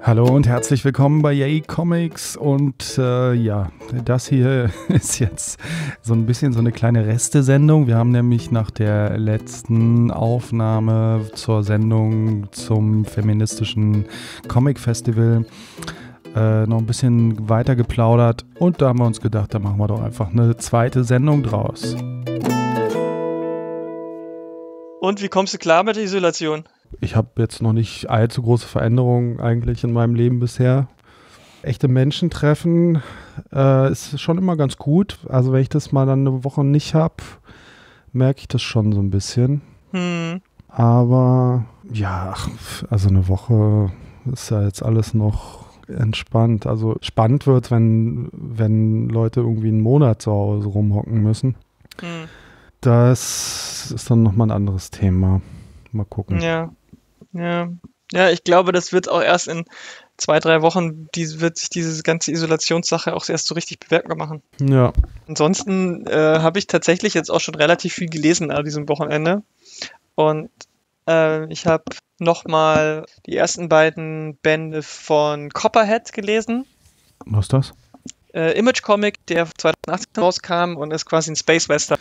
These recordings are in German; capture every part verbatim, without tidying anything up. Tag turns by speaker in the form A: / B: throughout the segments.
A: Hallo und herzlich willkommen bei Yay Comics und äh, ja, das hier ist jetzt so ein bisschen so eine kleine Reste-Sendung. Wir haben nämlich nach der letzten Aufnahme zur Sendung zum feministischen Comic-Festival äh, noch ein bisschen weiter geplaudert und da haben wir uns gedacht, da machen wir doch einfach eine zweite Sendung draus.
B: Und wie kommst du klar mit der Isolation?
A: Ich habe jetzt noch nicht allzu große Veränderungen eigentlich in meinem Leben bisher. Echte Menschen treffen äh, ist schon immer ganz gut. Also wenn ich das mal dann eine Woche nicht habe, merke ich das schon so ein bisschen.
B: Hm.
A: Aber ja, ach, also eine Woche ist ja jetzt alles noch entspannt. Also spannend wird, wenn, wenn Leute irgendwie einen Monat zu Hause rumhocken müssen.
B: Hm.
A: Das ist dann nochmal ein anderes Thema. Mal gucken.
B: Ja. Ja. Ja, ich glaube, das wird auch erst in zwei, drei Wochen, die, wird sich diese ganze Isolationssache auch erst so richtig bemerkbar machen.
A: Ja.
B: Ansonsten äh, habe ich tatsächlich jetzt auch schon relativ viel gelesen an diesem Wochenende. Und äh, ich habe nochmal die ersten beiden Bände von Copperhead gelesen.
A: Was ist das?
B: Äh, Image Comic, der zwanzig achtzehn rauskam und ist quasi ein Space Western.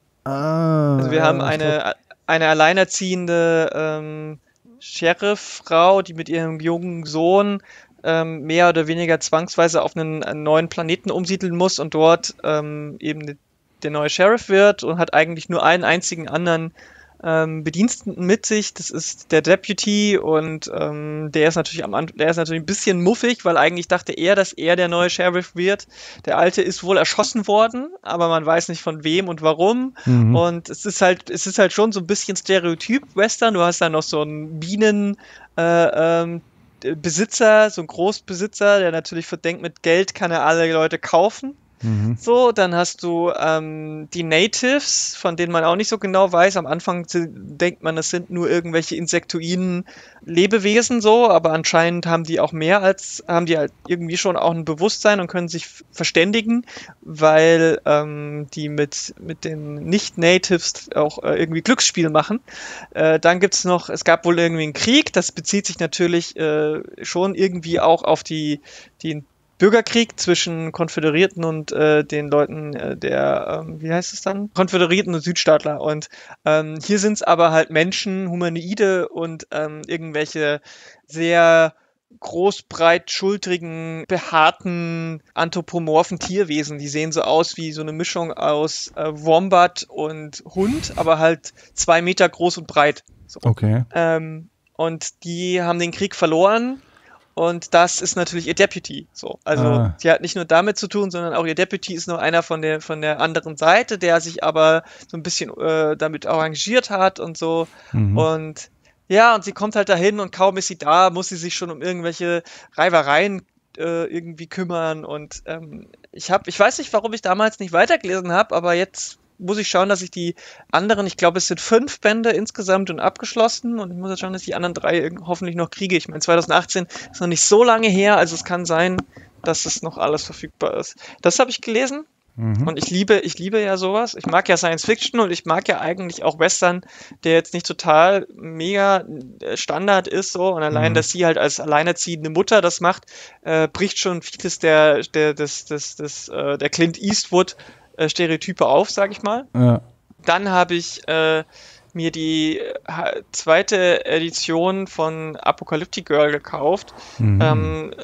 A: Ah,
B: Also wir haben eine, eine alleinerziehende ähm, Sheriff-Frau, die mit ihrem jungen Sohn ähm, mehr oder weniger zwangsweise auf einen, einen neuen Planeten umsiedeln muss und dort ähm, eben der neue Sheriff wird und hat eigentlich nur einen einzigen anderen ähm, Bediensteten mit sich. Das ist der Deputy und ähm, der ist natürlich am Anfang, der ist natürlich ein bisschen muffig, weil eigentlich dachte er, dass er der neue Sheriff wird. Der alte ist wohl erschossen worden, aber man weiß nicht von wem und warum.
A: Mhm.
B: Und es ist halt, es ist halt schon so ein bisschen Stereotyp-Western. Du hast da noch so einen Bienen, äh, ähm, Besitzer, so ein Großbesitzer, der natürlich verdenkt, mit Geld kann er alle Leute kaufen.
A: Mhm.
B: So, dann hast du ähm, die Natives, von denen man auch nicht so genau weiß. Am Anfang denkt man, das sind nur irgendwelche insektoiden Lebewesen so, aber anscheinend haben die auch mehr als, haben die halt irgendwie schon auch ein Bewusstsein und können sich verständigen, weil ähm, die mit, mit den Nicht-Natives auch äh, irgendwie Glücksspiel machen. Äh, dann gibt's noch, es gab wohl irgendwie einen Krieg, das bezieht sich natürlich äh, schon irgendwie auch auf die, die Bürgerkrieg zwischen Konföderierten und äh, den Leuten äh, der, ähm, wie heißt es dann? Konföderierten und Südstaatler. Und ähm, hier sind es aber halt Menschen, Humanoide und ähm, irgendwelche sehr groß, breit, schultrigen, behaarten, anthropomorphen Tierwesen. Die sehen so aus wie so eine Mischung aus äh, Wombat und Hund, aber halt zwei Meter groß und breit. So.
A: Okay.
B: Ähm, und die haben den Krieg verloren. Und das ist natürlich ihr Deputy. So, also
A: Ah.
B: sie hat nicht nur damit zu tun, sondern auch ihr Deputy ist noch einer von der von der anderen Seite, der sich aber so ein bisschen äh, damit arrangiert hat und so.
A: Mhm.
B: Und ja, und sie kommt halt dahin und kaum ist sie da, muss sie sich schon um irgendwelche Reibereien äh, irgendwie kümmern. Und ähm, ich habe, ich weiß nicht, warum ich damals nicht weitergelesen habe, aber jetzt muss ich schauen, dass ich die anderen, ich glaube, es sind fünf Bände insgesamt und abgeschlossen und ich muss jetzt schauen, dass ich die anderen drei irg- hoffentlich noch kriege. Ich meine, zwanzig achtzehn ist noch nicht so lange her, also es kann sein, dass es noch alles verfügbar ist. Das habe ich gelesen
A: Mhm.
B: und ich liebe, ich liebe ja sowas. Ich mag ja Science Fiction und ich mag ja eigentlich auch Western, der jetzt nicht total mega äh, Standard ist so und allein,
A: Mhm.
B: dass sie halt als alleinerziehende Mutter das macht, äh, bricht schon vieles der, der, des, des, des, äh, der Clint Eastwood äh, Stereotype auf, sag ich mal.
A: Ja.
B: Dann habe ich äh, mir die äh, zweite Edition von Apocalyptic Girl gekauft,
A: Mhm.
B: ähm,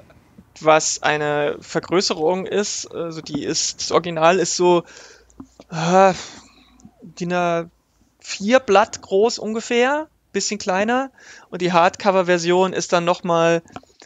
B: was eine Vergrößerung ist. Also die ist, das Original ist so äh, D I N A vier Blatt groß ungefähr, bisschen kleiner. Und die Hardcover-Version ist dann nochmal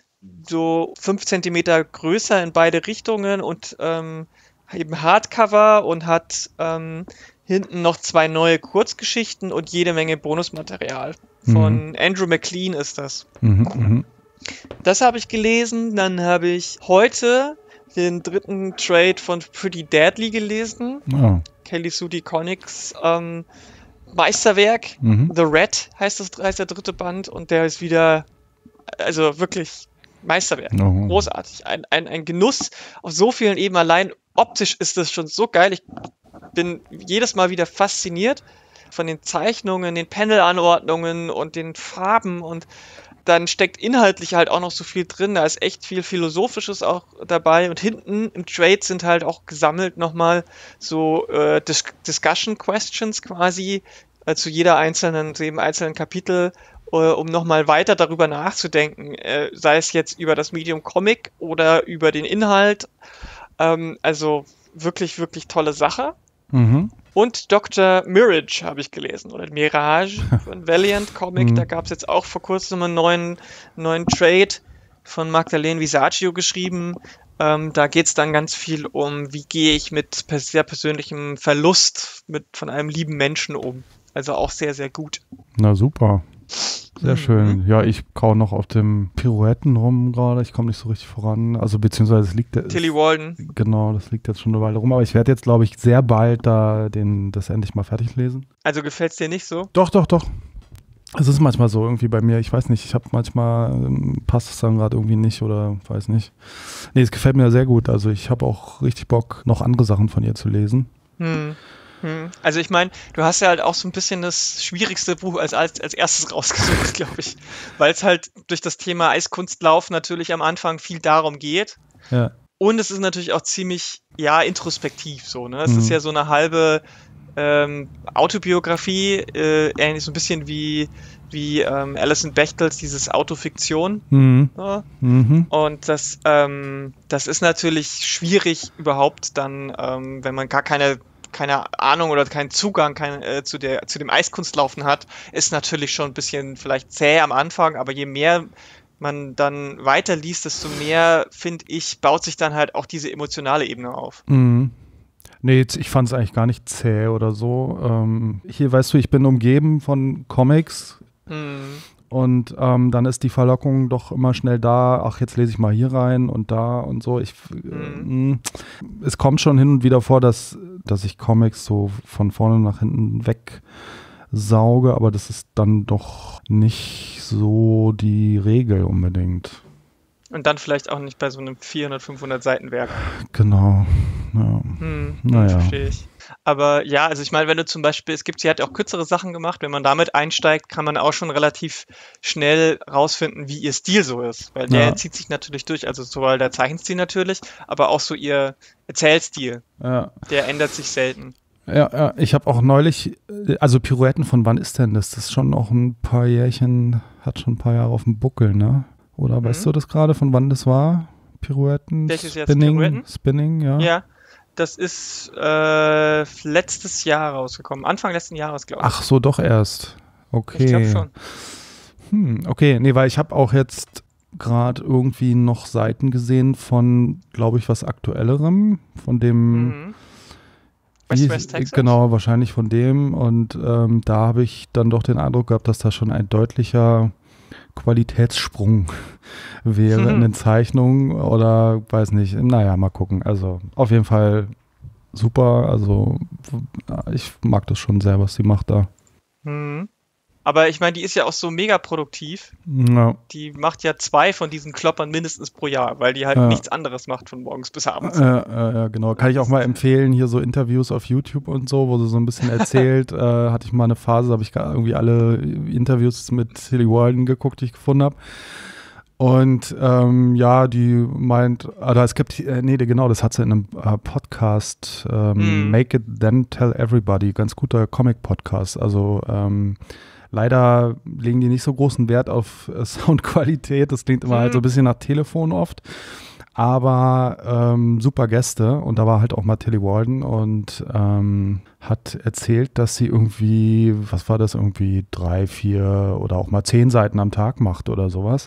B: so fünf Zentimeter größer in beide Richtungen und ähm, eben Hardcover und hat ähm, hinten noch zwei neue Kurzgeschichten und jede Menge Bonusmaterial. Von
A: Mhm.
B: Andrew McLean ist das.
A: Mhm. Mhm.
B: Das habe ich gelesen. Dann habe ich heute den dritten Trade von Pretty Deadly gelesen.
A: Oh.
B: Kelly Sue DeConnick's ähm, Meisterwerk.
A: Mhm.
B: The Rat heißt, das, heißt der dritte Band und der ist wieder, also wirklich Meisterwerk.
A: Oh.
B: Großartig. Ein, ein, ein Genuss auf so vielen Ebenen. Allein optisch ist das schon so geil. Ich bin jedes Mal wieder fasziniert von den Zeichnungen, den Panel-Anordnungen und den Farben und dann steckt inhaltlich halt auch noch so viel drin. Da ist echt viel Philosophisches auch dabei. Und hinten im Trade sind halt auch gesammelt nochmal so äh, Dis Discussion Questions quasi äh, zu jeder einzelnen, zu jedem einzelnen Kapitel, äh, um nochmal weiter darüber nachzudenken. Äh, sei es jetzt über das Medium Comic oder über den Inhalt. Ähm, also wirklich, wirklich tolle Sache.
A: Mhm.
B: Und Doktor Mirage habe ich gelesen, oder Mirage von Valiant Comic.
A: Mhm.
B: Da gab es jetzt auch vor kurzem einen neuen, neuen Trade von Magdalene Visaggio geschrieben. Ähm, da geht es dann ganz viel um, wie gehe ich mit pers sehr persönlichem Verlust mit, von einem lieben Menschen um. Also auch sehr, sehr gut.
A: Na super. Sehr
B: Mhm.
A: schön. Ja, ich kau noch auf dem Pirouetten rum gerade. Ich komme nicht so richtig voran. Also beziehungsweise es liegt...
B: Tilly
A: es,
B: Walden.
A: Genau, das liegt jetzt schon eine Weile rum. Aber ich werde jetzt, glaube ich, sehr bald da den, das endlich mal fertig lesen.
B: Also gefällt es dir nicht so?
A: Doch, doch, doch. Es ist manchmal so irgendwie bei mir. Ich weiß nicht, ich habe manchmal, ähm, passt es dann gerade irgendwie nicht oder weiß nicht. Nee, es gefällt mir sehr gut. Also ich habe auch richtig Bock, noch andere Sachen von ihr zu lesen.
B: Hm. Also ich meine, du hast ja halt auch so ein bisschen das schwierigste Buch als, als, als erstes rausgesucht, glaube ich. Weil es halt durch das Thema Eiskunstlauf natürlich am Anfang viel darum geht.
A: Ja.
B: Und es ist natürlich auch ziemlich, ja, introspektiv so, ne? Es
A: Mhm.
B: ist ja so eine halbe ähm, Autobiografie, äh, ähnlich so ein bisschen wie, wie ähm, Alison Bechtels, dieses Autofiktion.
A: Mhm.
B: Ne?
A: Mhm.
B: Und das, ähm, das ist natürlich schwierig überhaupt dann, ähm, wenn man gar keine keine Ahnung oder keinen Zugang kein, äh, zu, der, zu dem Eiskunstlaufen hat, ist natürlich schon ein bisschen vielleicht zäh am Anfang, aber je mehr man dann weiterliest, desto mehr, finde ich, baut sich dann halt auch diese emotionale Ebene auf.
A: Mhm. Nee, jetzt- ich fand es eigentlich gar nicht zäh oder so. Ähm, hier, weißt du, ich bin umgeben von Comics
B: Mhm.
A: und ähm, dann ist die Verlockung doch immer schnell da. Ach, jetzt lese ich mal hier rein und da und so. Ich,
B: Mhm.
A: äh, es kommt schon hin und wieder vor, dass, dass ich Comics so von vorne nach hinten wegsauge, aber das ist dann doch nicht so die Regel unbedingt.
B: Und dann vielleicht auch nicht bei so einem vierhundert, fünfhundert Seiten Werk.
A: Genau. Ja.
B: Hm,
A: Naja.
B: verstehe ich. Aber ja, also ich meine, wenn du zum Beispiel, es gibt, sie hat auch kürzere Sachen gemacht, wenn man damit einsteigt, kann man auch schon relativ schnell rausfinden, wie ihr Stil so ist. Weil der
A: Ja.
B: zieht sich natürlich durch, also sowohl der Zeichenstil natürlich, aber auch so ihr Erzählstil,
A: Ja.
B: der ändert sich selten.
A: Ja, ja, ich habe auch neulich, äh, also Pirouetten, von wann ist denn das? Das ist schon noch ein paar Jährchen, hat schon ein paar Jahre auf dem Buckel, ne? Oder
B: Mhm.
A: weißt du das gerade, von wann das war? Pirouetten,
B: Welches jetzt?
A: Spinning,
B: Pirouetten?
A: Spinning, ja.
B: Ja, das ist äh, letztes Jahr rausgekommen, Anfang letzten Jahres, glaube ich.
A: Ach so, doch erst. Okay.
B: Ich glaube schon.
A: Hm, okay, nee, weil ich habe auch jetzt gerade irgendwie noch Seiten gesehen von, glaube ich, was Aktuellerem, von dem
B: Mhm. West
A: Wie-
B: West Texas?
A: Genau, wahrscheinlich von dem. Und ähm, da habe ich dann doch den Eindruck gehabt, dass da schon ein deutlicher Qualitätssprung wäre
B: Mhm.
A: in den Zeichnungen oder weiß nicht. Naja, mal gucken. Also auf jeden Fall super. Also w- ich mag das schon sehr, was sie macht da.
B: Mhm. Aber ich meine, die ist ja auch so mega produktiv.
A: Ja,
B: Die macht ja zwei von diesen Kloppern mindestens pro Jahr, weil die halt
A: Ja.
B: nichts anderes macht von morgens bis abends.
A: äh, äh, ja, genau. Kann ich auch mal empfehlen, hier so Interviews auf YouTube und so, wo sie so ein bisschen erzählt. äh, hatte ich mal eine Phase, habe ich gar irgendwie alle Interviews mit Tilly Walden geguckt, die ich gefunden habe. Und ähm, ja, die meint, oder es gibt, äh, nee, genau, das hat sie in einem äh, Podcast, ähm,
B: Mhm.
A: Make It Then Tell Everybody, ganz guter Comic-Podcast. Also ähm, leider legen die nicht so großen Wert auf äh, Soundqualität, das klingt immer
B: Mhm.
A: halt so ein bisschen nach Telefon oft. Aber ähm, super Gäste und da war halt auch mal Tilly Walden und ähm, hat erzählt, dass sie irgendwie, was war das, irgendwie drei, vier oder auch mal zehn Seiten am Tag macht oder sowas.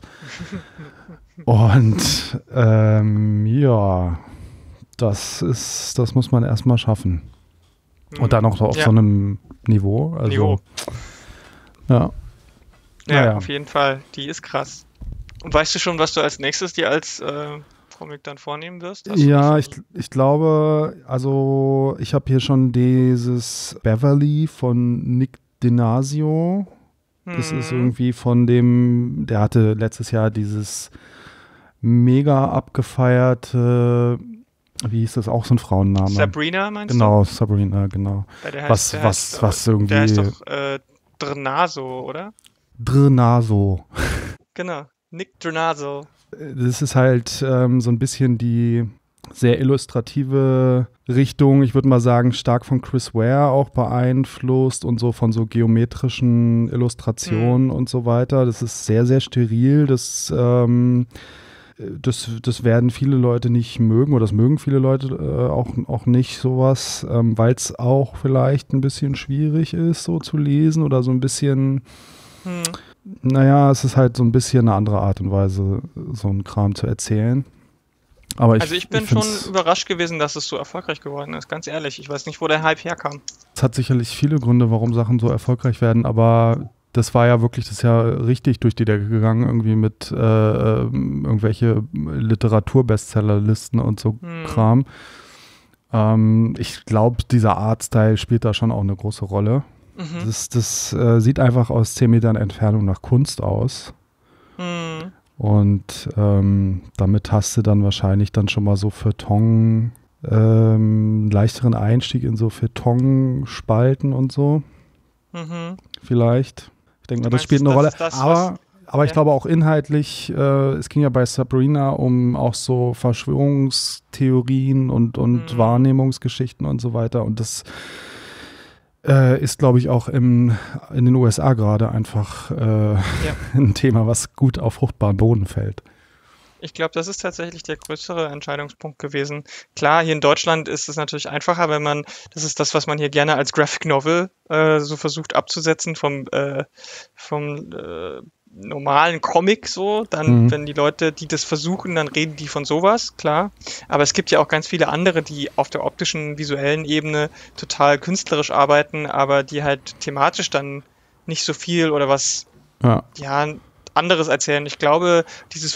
A: Und ähm, ja, das ist, das muss man erstmal schaffen. Und dann auch auf
B: Ja.
A: so einem Niveau. Also,
B: Niveau.
A: Ja.
B: Ja,
A: Naja.
B: auf jeden Fall. Die ist krass. Und weißt du schon, was du als nächstes dir als äh, Comic dann vornehmen wirst? Hast du
A: Ja,
B: das
A: ich,
B: schon-
A: ich glaube, also ich habe hier schon dieses Beverly von Nick Dinasio. Das ist
B: Mhm.
A: irgendwie von dem, der hatte letztes Jahr dieses mega abgefeierte, wie hieß das, auch so ein Frauenname.
B: Sabrina meinst
A: Genau, Sabrina, genau.
B: du? Ja, der heißt,
A: Was,
B: der
A: was,
B: heißt,
A: was
B: äh,
A: irgendwie
B: Der heißt doch äh, Drenaso, oder?
A: Drenaso.
B: genau. Nick Drenazo.
A: Das ist halt ähm, so ein bisschen die sehr illustrative Richtung, ich würde mal sagen, stark von Chris Ware auch beeinflusst und so von so geometrischen Illustrationen hm. und so weiter. Das ist sehr, sehr steril. Das, ähm, das, das werden viele Leute nicht mögen oder das mögen viele Leute äh, auch, auch nicht sowas, ähm, weil es auch vielleicht ein bisschen schwierig ist, so zu lesen oder so ein bisschen hm. naja, es ist halt so ein bisschen eine andere Art und Weise, so einen Kram zu erzählen. Aber ich,
B: also ich bin ich schon überrascht gewesen, dass es so erfolgreich geworden ist, ganz ehrlich. Ich weiß nicht, wo der Hype herkam.
A: Es hat sicherlich viele Gründe, warum Sachen so erfolgreich werden, aber das war ja wirklich, das ist ja richtig durch die Decke gegangen, irgendwie mit äh, irgendwelche Literatur-Bestsellerlisten und so hm. Kram. Ähm, ich glaube, dieser Artstyle spielt da schon auch eine große Rolle. Mhm. Das, das äh, sieht einfach aus zehn Metern Entfernung nach Kunst aus. Mhm. Und ähm, damit hast du dann wahrscheinlich dann schon mal so Feuilleton, ähm, leichteren Einstieg in so Feuilleton-Spalten und so. Mhm. Vielleicht. Ich denke mal, das spielt eine Rolle. Das, aber aber ja. ich glaube auch inhaltlich, äh, es ging ja bei Sabrina um auch so Verschwörungstheorien und, und mhm. Wahrnehmungsgeschichten und so weiter. Und das Äh, ist, glaube ich, auch im, in den U S A gerade einfach äh, ja. ein Thema, was gut auf fruchtbaren Boden fällt.
B: Ich glaube, das ist tatsächlich der größere Entscheidungspunkt gewesen. Klar, hier in Deutschland ist es natürlich einfacher, wenn man, das ist das, was man hier gerne als Graphic Novel äh, so versucht abzusetzen vom, äh, vom äh, normalen Comic so, dann, mhm. wenn die Leute, die das versuchen, dann reden die von sowas, klar. Aber es gibt ja auch ganz viele andere, die auf der optischen, visuellen Ebene total künstlerisch arbeiten, aber die halt thematisch dann nicht so viel oder was, ja, ja anderes erzählen. Ich glaube, dieses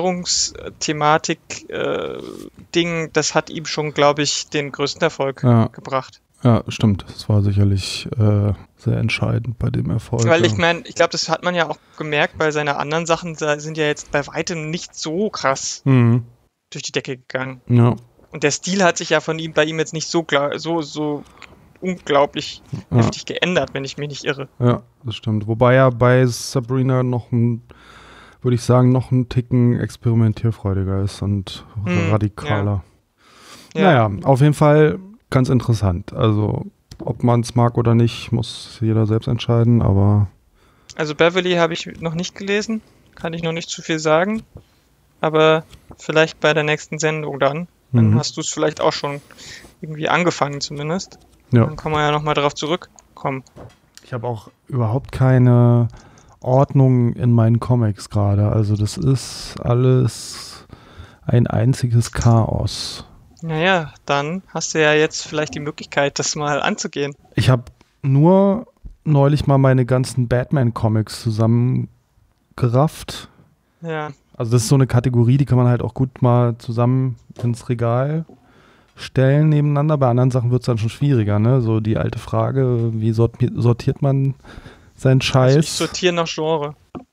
B: Verschwörungsthematik-Ding, äh, das hat ihm schon, glaube ich, den größten Erfolg ja. gebracht.
A: Ja, stimmt. Das war sicherlich äh, sehr entscheidend bei dem Erfolg.
B: Weil ich meine, ich glaube, das hat man ja auch gemerkt, bei seinen anderen Sachen sind ja jetzt bei weitem nicht so krass mhm. durch die Decke gegangen. Ja. Und der Stil hat sich ja von ihm bei ihm jetzt nicht so so, so unglaublich ja. heftig geändert, wenn ich mich nicht irre.
A: Ja, das stimmt. Wobei ja bei Sabrina noch ein, würde ich sagen, noch ein Ticken experimentierfreudiger ist und hm, radikaler. Ja. Naja, ja. auf jeden Fall ganz interessant. Also, ob man es mag oder nicht, muss jeder selbst entscheiden, aber...
B: Also Beverly habe ich noch nicht gelesen, kann ich noch nicht zu viel sagen, aber vielleicht bei der nächsten Sendung dann. Dann mhm. hast du es vielleicht auch schon irgendwie angefangen zumindest. Ja. Dann kann man ja nochmal drauf zurückkommen.
A: Ich habe auch überhaupt keine Ordnung in meinen Comics gerade. Also das ist alles ein einziges Chaos.
B: Naja, dann hast du ja jetzt vielleicht die Möglichkeit, das mal anzugehen.
A: Ich habe nur neulich mal meine ganzen Batman-Comics zusammengerafft.
B: Ja.
A: Also das ist so eine Kategorie, die kann man halt auch gut mal zusammen ins Regal stellen nebeneinander. Bei anderen Sachen wird es dann schon schwieriger, ne? So die alte Frage, wie sortiert man seinen Scheiß? Also
B: ich sortiere nach Genre.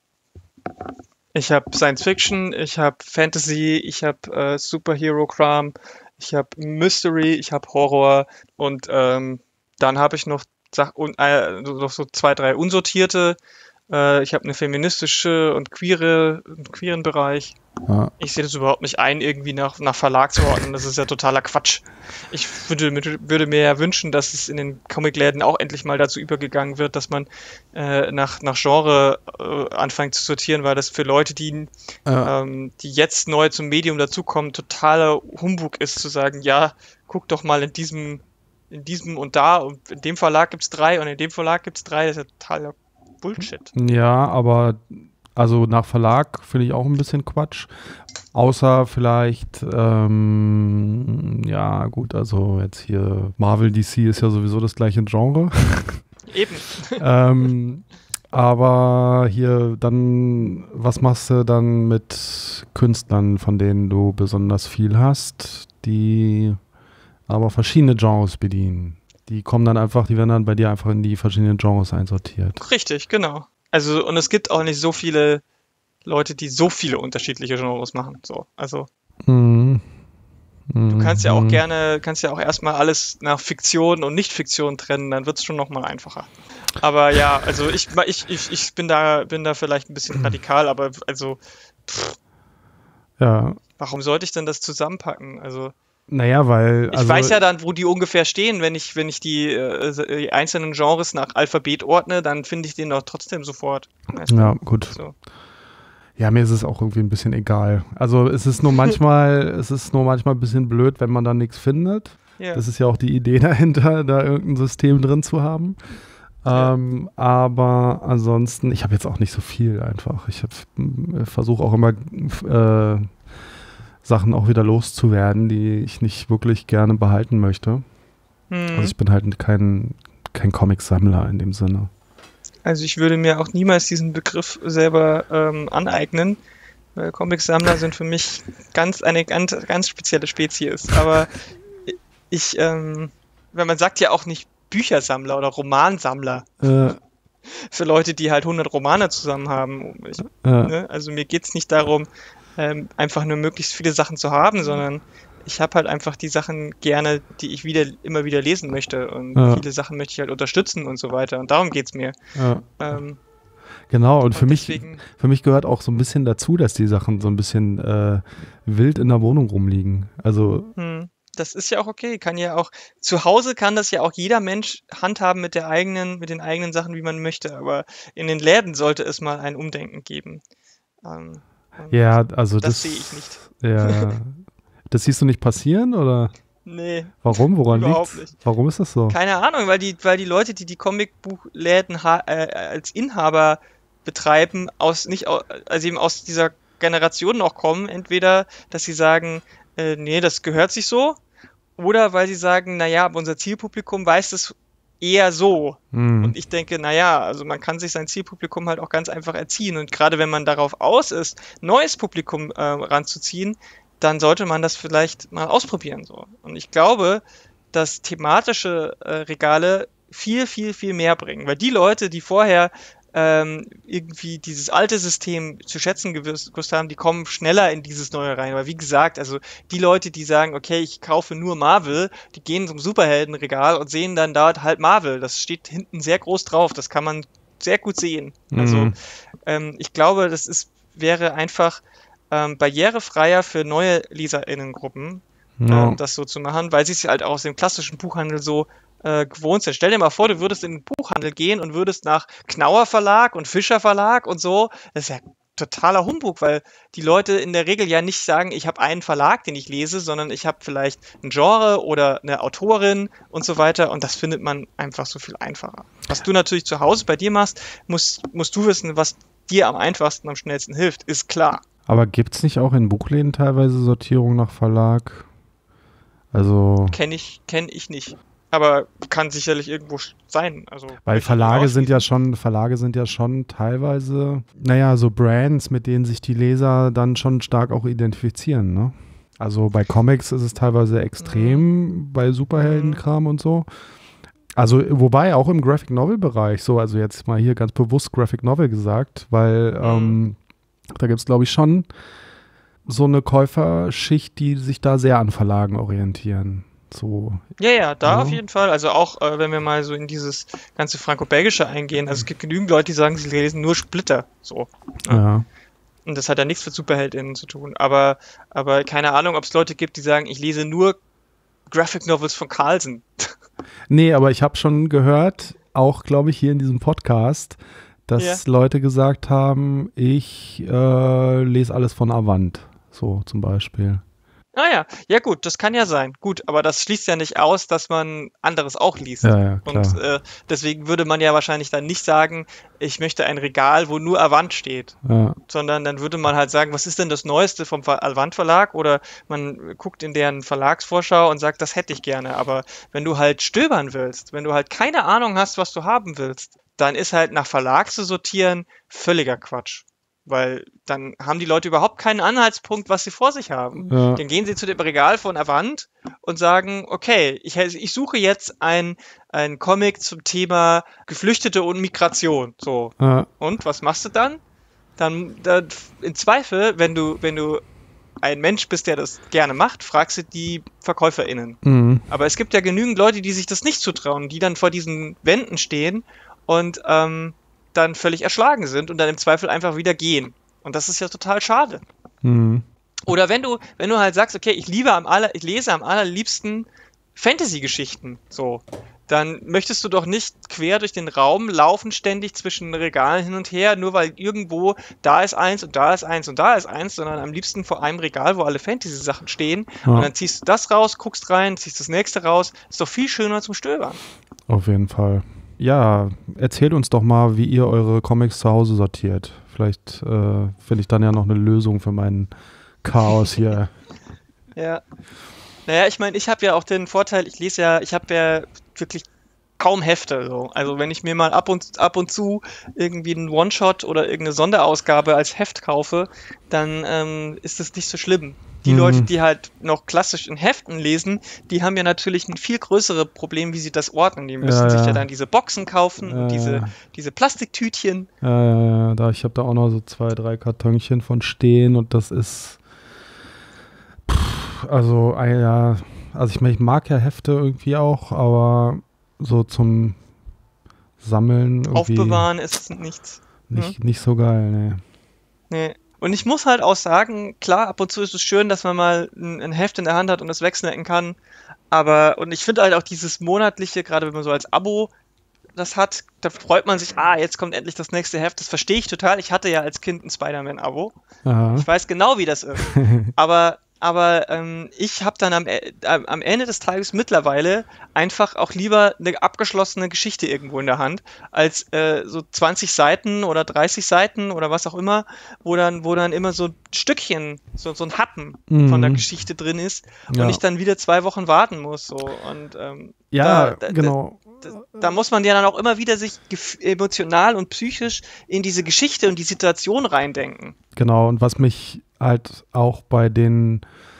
B: Ich habe Science Fiction, ich habe Fantasy, ich habe äh, Superhero-Kram, ich habe Mystery, ich habe Horror und ähm, dann habe ich noch, Sach un äh, noch so zwei, drei unsortierte. Äh, ich habe eine feministische und queere, einen queeren Bereich. Ja. Ich sehe das überhaupt nicht ein, irgendwie nach, nach Verlag zu ordnen. Das ist ja totaler Quatsch. Ich würde, würde mir ja wünschen, dass es in den Comicläden auch endlich mal dazu übergegangen wird, dass man äh, nach, nach Genre äh, anfängt zu sortieren, weil das für Leute, die, ja. ähm, die jetzt neu zum Medium dazukommen, totaler Humbug ist, zu sagen, ja, guck doch mal in diesem, in diesem und da und in dem Verlag gibt es drei und in dem Verlag gibt es drei. Das ist ja totaler Bullshit.
A: Ja, aber also nach Verlag finde ich auch ein bisschen Quatsch. Außer vielleicht, ähm, ja gut, also jetzt hier Marvel, D C ist ja sowieso das gleiche Genre.
B: Eben.
A: ähm, aber hier dann, was machst du dann mit Künstlern, von denen du besonders viel hast, die aber verschiedene Genres bedienen? Die kommen dann einfach, die werden dann bei dir einfach in die verschiedenen Genres einsortiert.
B: Richtig, genau. Also, und es gibt auch nicht so viele Leute, die so viele unterschiedliche Genres machen. So, also.
A: Mhm.
B: Du kannst ja auch gerne, kannst ja auch erstmal alles nach Fiktion und Nicht-Fiktion trennen, dann wird es schon nochmal einfacher. Aber ja, also ich, ich, ich, ich bin da, bin da vielleicht ein bisschen radikal, aber also pff,
A: Ja.
B: warum sollte ich denn das zusammenpacken? Also
A: Naja, weil.
B: ich
A: Also,
B: weiß ja dann, wo die ungefähr stehen, wenn ich, wenn ich die, äh, die einzelnen Genres nach Alphabet ordne, dann finde ich den doch trotzdem sofort. Weißt du?
A: Ja, gut.
B: So.
A: Ja, mir ist es auch irgendwie ein bisschen egal. Also es ist nur manchmal, es ist nur manchmal ein bisschen blöd, wenn man da nichts findet.
B: Ja.
A: Das ist ja auch die Idee dahinter, da irgendein System drin zu haben.
B: Ja.
A: Ähm, aber ansonsten, ich habe jetzt auch nicht so viel einfach. Ich versuche auch immer äh, Sachen auch wieder loszuwerden, die ich nicht wirklich gerne behalten möchte.
B: Hm.
A: Also ich bin halt kein, kein Comic-Sammler in dem Sinne.
B: Also ich würde mir auch niemals diesen Begriff selber ähm, aneignen, weil Comicsammler sind für mich ganz eine ganz, ganz spezielle Spezies. Aber ich, ähm, weil man sagt ja auch nicht Büchersammler oder Romansammler.
A: Äh,
B: Für Leute, die halt hundert Romane zusammen haben. Ich,
A: äh,
B: ne? Also mir geht es nicht darum, ähm, einfach nur möglichst viele Sachen zu haben, sondern ich habe halt einfach die Sachen gerne, die ich wieder immer wieder lesen möchte. Und
A: Ja.
B: viele Sachen möchte ich halt unterstützen und so weiter. Und darum geht es mir.
A: ja.
B: Ähm,
A: Genau, und für
B: und
A: mich,
B: deswegen-
A: für mich gehört auch so ein bisschen dazu, dass die Sachen so ein bisschen äh, wild in der Wohnung rumliegen. Also,
B: Hm, das ist ja auch okay. Kann ja auch, zu Hause kann das ja auch jeder Mensch handhaben mit der eigenen, mit den eigenen Sachen, wie man möchte. Aber in den Läden sollte es mal ein Umdenken geben. Ähm, und
A: ja, also
B: das
A: das,
B: sehe ich nicht.
A: Ja, das siehst du nicht passieren oder
B: Nee,
A: warum? Woran
B: Überhaupt
A: liegt's?
B: nicht.
A: Warum ist das so?
B: keine Ahnung, weil die, weil die Leute, die die Comicbuchläden ha äh, als Inhaber betreiben, aus nicht, au- also eben aus dieser Generation noch kommen, entweder, dass sie sagen, äh, nee, das gehört sich so, oder weil sie sagen, naja, aber unser Zielpublikum weiß das eher so.
A: Hm.
B: Und ich denke, naja, also man kann sich sein Zielpublikum halt auch ganz einfach erziehen. Und gerade wenn man darauf aus ist, neues Publikum äh, ranzuziehen, dann sollte man das vielleicht mal ausprobieren. So. Und ich glaube, dass thematische äh, Regale viel, viel, viel mehr bringen. Weil die Leute, die vorher ähm, irgendwie dieses alte System zu schätzen gewusst, gewusst haben, die kommen schneller in dieses neue rein. Aber wie gesagt, also die Leute, die sagen, okay, ich kaufe nur Marvel, die gehen zum Superheldenregal und sehen dann dort halt Marvel. Das steht hinten sehr groß drauf. Das kann man sehr gut sehen. Also
A: Mhm.
B: ähm, ich glaube, das ist, wäre einfach ähm, barrierefreier für neue LeserInnengruppen,
A: Ja.
B: ähm, das so zu machen, weil sie es halt auch aus dem klassischen Buchhandel so äh, gewohnt sind. Stell dir mal vor, du würdest in den Buchhandel gehen und würdest nach Knauer Verlag und Fischer Verlag und so. Das ist ja totaler Humbug, weil die Leute in der Regel ja nicht sagen, ich habe einen Verlag, den ich lese, sondern ich habe vielleicht ein Genre oder eine Autorin und so weiter und das findet man einfach so viel einfacher. Was du natürlich zu Hause bei dir machst, musst, musst du wissen, was dir am einfachsten, am schnellsten hilft, ist klar.
A: Aber gibt es nicht auch in Buchläden teilweise Sortierung nach Verlag? Also,
B: Kenne ich, kenn ich nicht. Aber kann sicherlich irgendwo sein. Also,
A: weil
B: möchte ich
A: Verlage
B: nicht
A: sind ja
B: ausschließen.
A: schon, Verlage sind ja schon teilweise, naja, so Brands, mit denen sich die Leser dann schon stark auch identifizieren, ne? Also bei Comics ist es teilweise extrem, bei Superheldenkram und so. Also, wobei auch im Graphic Novel Bereich, so, also jetzt mal hier ganz bewusst Graphic Novel gesagt, weil ähm, da gibt es, glaube ich, schon so eine Käuferschicht, die sich da sehr an Verlagen orientieren. So,
B: Ja, ja, da
A: Ja.
B: auf jeden Fall. Also auch, äh, wenn wir mal so in dieses ganze Franco-Belgische eingehen. Also es gibt genügend Leute, die sagen, sie lesen nur Splitter. So.
A: ja.
B: Und das hat ja nichts mit SuperheldInnen zu tun. Aber, aber keine Ahnung, ob es Leute gibt, die sagen, ich lese nur Graphic Novels von Carlsen.
A: Nee, aber ich habe schon gehört, auch glaube ich hier in diesem Podcast, dass Leute gesagt haben, ich äh, lese alles von Avant, so zum Beispiel.
B: Ah ja, ja gut, das kann ja sein. Gut, aber das schließt ja nicht aus, dass man anderes auch liest.
A: Ja, ja, klar.
B: Und äh, deswegen würde man ja wahrscheinlich dann nicht sagen, ich möchte ein Regal, wo nur Avant steht.
A: Ja,
B: Sondern dann würde man halt sagen, was ist denn das Neueste vom Ver- Avant Verlag? Oder man guckt in deren Verlagsvorschau und sagt, das hätte ich gerne. Aber wenn du halt stöbern willst, wenn du halt keine Ahnung hast, was du haben willst, dann ist halt nach Verlag zu sortieren völliger Quatsch. Weil dann haben die Leute überhaupt keinen Anhaltspunkt, was sie vor sich haben.
A: ja,
B: Dann gehen sie zu dem Regal von Avant und sagen, okay, ich, ich suche jetzt ein, ein Comic zum Thema Geflüchtete und Migration. So.
A: ja,
B: Und was machst du dann? Dann, dann im Zweifel, wenn du, wenn du ein Mensch bist, der das gerne macht, fragst du die VerkäuferInnen.
A: Mhm.
B: Aber es gibt ja genügend Leute, die sich das nicht zutrauen, die dann vor diesen Wänden stehen und ähm, dann völlig erschlagen sind und dann im Zweifel einfach wieder gehen. Und das ist ja total schade.
A: Mhm.
B: Oder wenn du, wenn du halt sagst, okay, ich liebe am aller, ich lese am allerliebsten Fantasy-Geschichten, so, dann möchtest du doch nicht quer durch den Raum laufen, ständig zwischen Regalen hin und her, nur weil irgendwo da ist eins und da ist eins und da ist eins, sondern am liebsten vor einem Regal, wo alle Fantasy-Sachen stehen.
A: Ja.
B: Und dann ziehst du das raus, guckst rein, ziehst das nächste raus. Ist doch viel schöner zum Stöbern.
A: Auf jeden Fall. Ja, erzählt uns doch mal, wie ihr eure Comics zu Hause sortiert. Vielleicht äh, finde ich dann ja noch eine Lösung für mein Chaos hier.
B: Ja. Naja, ich meine, ich habe ja auch den Vorteil, ich lese ja, ich habe ja wirklich kaum Hefte. So. Also wenn ich mir mal ab und, ab und zu irgendwie einen One-Shot oder irgendeine Sonderausgabe als Heft kaufe, dann ähm, ist das nicht so schlimm. Die
A: Mhm.
B: Leute, die halt noch klassisch in Heften lesen, die haben ja natürlich ein viel größeres Problem, wie sie das ordnen. Die müssen
A: Ja,
B: sich
A: ja.
B: ja dann diese Boxen kaufen
A: Ja,
B: und diese,
A: ja.
B: diese Plastiktütchen.
A: Ja, ja, ja, da, ich habe da auch noch so zwei, drei Kartönchen von stehen und das ist, pff, also, äh, ja, also ich meine, ich mag ja Hefte irgendwie auch, aber so zum Sammeln irgendwie
B: Aufbewahren ist nichts.
A: nicht, nicht so geil, ne.
B: Nee. Und ich muss halt auch sagen, klar, ab und zu ist es schön, dass man mal ein, ein Heft in der Hand hat und das wegsnacken kann. Aber, und ich finde halt auch dieses monatliche, gerade wenn man so als Abo das hat, da freut man sich, ah, jetzt kommt endlich das nächste Heft. Das verstehe ich total. Ich hatte ja als Kind ein Spider-Man-Abo.
A: Aha.
B: Ich weiß genau, wie das ist. Aber, aber ähm, ich habe dann am, äh, am Ende des Tages mittlerweile einfach auch lieber eine abgeschlossene Geschichte irgendwo in der Hand, als äh, so zwanzig Seiten oder dreißig Seiten oder was auch immer, wo dann, wo dann immer so ein Stückchen, so, so ein Happen
A: Mhm.
B: von der Geschichte drin ist
A: Ja.
B: und ich dann wieder zwei Wochen warten muss. So. Und ähm,
A: Ja,
B: da, da,
A: genau.
B: da, da muss man ja dann auch immer wieder sich gef- emotional und psychisch in diese Geschichte und die Situation reindenken.
A: Genau, und was mich halt auch bei den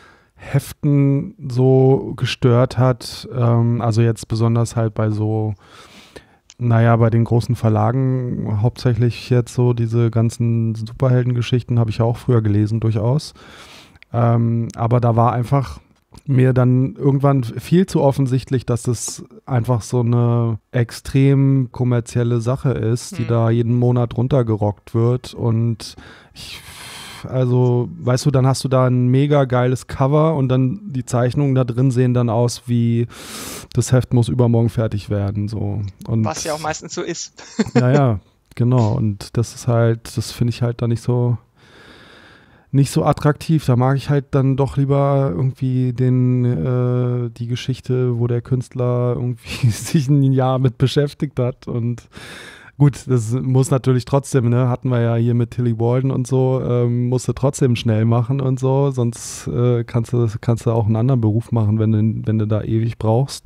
A: Heften so gestört hat, ähm, also jetzt besonders halt bei so, naja, bei den großen Verlagen, hauptsächlich jetzt so diese ganzen Superheldengeschichten habe ich ja auch früher gelesen, durchaus. Ähm, aber da war einfach mir dann irgendwann viel zu offensichtlich, dass es einfach so eine extrem kommerzielle Sache ist, die
B: Hm.
A: da jeden Monat runtergerockt wird. Und ich, also, weißt du, dann hast du da ein mega geiles Cover und dann die Zeichnungen da drin sehen dann aus wie, das Heft muss übermorgen fertig werden. So. Und
B: Was ja auch meistens so ist.
A: ja, ja, genau. Und das ist halt, das finde ich halt da nicht so, nicht so attraktiv. Da mag ich halt dann doch lieber irgendwie den, äh, die Geschichte, wo der Künstler irgendwie sich ein Jahr mit beschäftigt hat. Und gut, das muss natürlich trotzdem, ne, hatten wir ja hier mit Tilly Walden und so, ähm, musst du trotzdem schnell machen und so, sonst äh, kannst du kannst du auch einen anderen Beruf machen, wenn du, wenn du da ewig brauchst.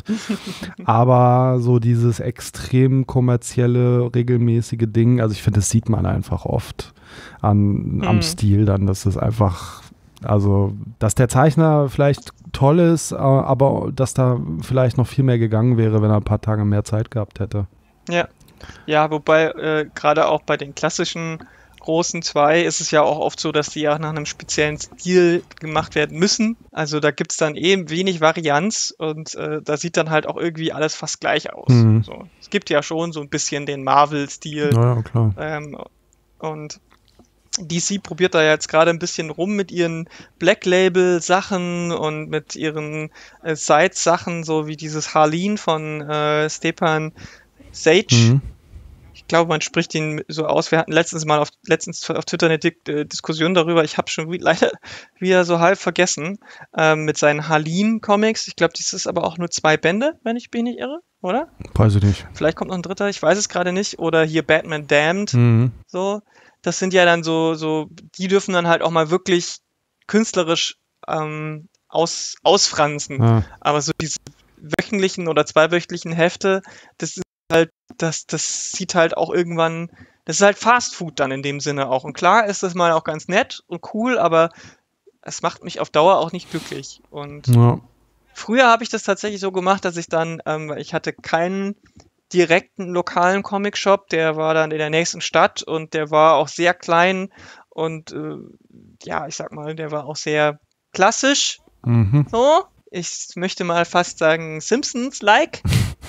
A: Aber so dieses extrem kommerzielle, regelmäßige Ding, also ich finde, das sieht man einfach oft an, am
B: Mhm.
A: Stil dann, dass es einfach, also, dass der Zeichner vielleicht toll ist, äh, aber dass da vielleicht noch viel mehr gegangen wäre, wenn er ein paar Tage mehr Zeit gehabt hätte.
B: Ja. Ja, wobei äh, gerade auch bei den klassischen großen zwei ist es ja auch oft so, dass die ja nach einem speziellen Stil gemacht werden müssen. Also da gibt es dann eben wenig Varianz und äh, da sieht dann halt auch irgendwie alles fast gleich aus.
A: Mhm.
B: So. Es gibt ja schon so ein bisschen den Marvel-Stil.
A: Naja, klar.
B: Ähm, und D C probiert da jetzt gerade ein bisschen rum mit ihren Black Label Sachen und mit ihren äh, Side-Sachen, so wie dieses Harleen von äh, Stepan Sage.
A: Mhm.
B: Ich glaube, man spricht ihn so aus. Wir hatten letztens mal auf, letztens auf Twitter eine Di äh, Diskussion darüber. Ich habe schon wie, leider wieder so halb vergessen. Ähm, mit seinen Harleen-Comics. Ich glaube, das ist aber auch nur zwei Bände, wenn ich mich nicht irre, oder?
A: Weiß ich nicht.
B: Vielleicht kommt noch ein dritter, ich weiß es gerade nicht. Oder hier Batman Damned.
A: Mhm.
B: So. Das sind ja dann so, so, die dürfen dann halt auch mal wirklich künstlerisch ähm, aus, ausfransen.
A: Ja.
B: Aber so diese wöchentlichen oder zweiwöchentlichen Hefte, das ist halt, das, das sieht halt auch irgendwann, das ist halt Fast Food dann in dem Sinne auch. Und klar ist das mal auch ganz nett und cool, aber es macht mich auf Dauer auch nicht glücklich. Und
A: Ja.
B: früher habe ich das tatsächlich so gemacht, dass ich dann, ähm, ich hatte keinen direkten lokalen Comic-Shop, der war dann in der nächsten Stadt und der war auch sehr klein und äh, ja, ich sag mal, der war auch sehr klassisch.
A: Mhm.
B: So, ich möchte mal fast sagen Simpsons-like.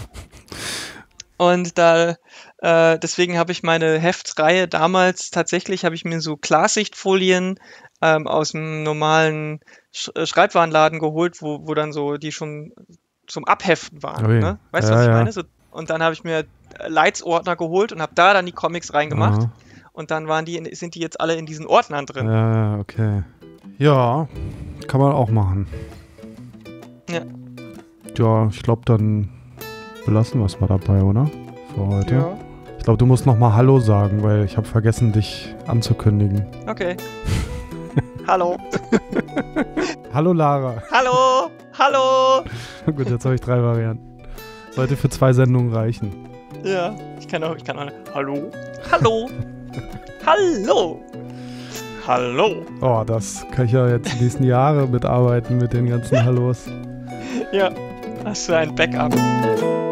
B: Und da, äh, deswegen habe ich meine Heftsreihe damals tatsächlich, habe ich mir so Klarsichtfolien ähm, aus dem normalen Sch äh, Schreibwarenladen geholt, wo, wo dann so die schon zum Abheften waren.
A: Ui.
B: Ne? Weißt du,
A: Ja,
B: was ich
A: ja.
B: meine? So, und dann habe ich mir Leitsordner geholt und habe da dann die Comics reingemacht.
A: Aha.
B: Und dann waren die in, sind die jetzt alle in diesen Ordnern drin.
A: Ja, ja, okay. Ja, kann man auch machen.
B: Ja.
A: Ja, ich glaube, dann belassen wir es mal dabei, oder? Für heute.
B: Ja.
A: Ich glaube, du musst noch mal Hallo sagen, weil ich habe vergessen, dich anzukündigen.
B: Okay. Hallo.
A: Hallo Lara.
B: Hallo. Hallo.
A: Gut, jetzt habe ich drei Varianten. Sollte für zwei Sendungen reichen.
B: Ja, ich kann auch, ich kann auch. Hallo. Hallo. Hallo. Hallo.
A: Oh, das kann ich ja jetzt die nächsten Jahre mitarbeiten mit den ganzen Hallos.
B: Ja, was für ein Backup.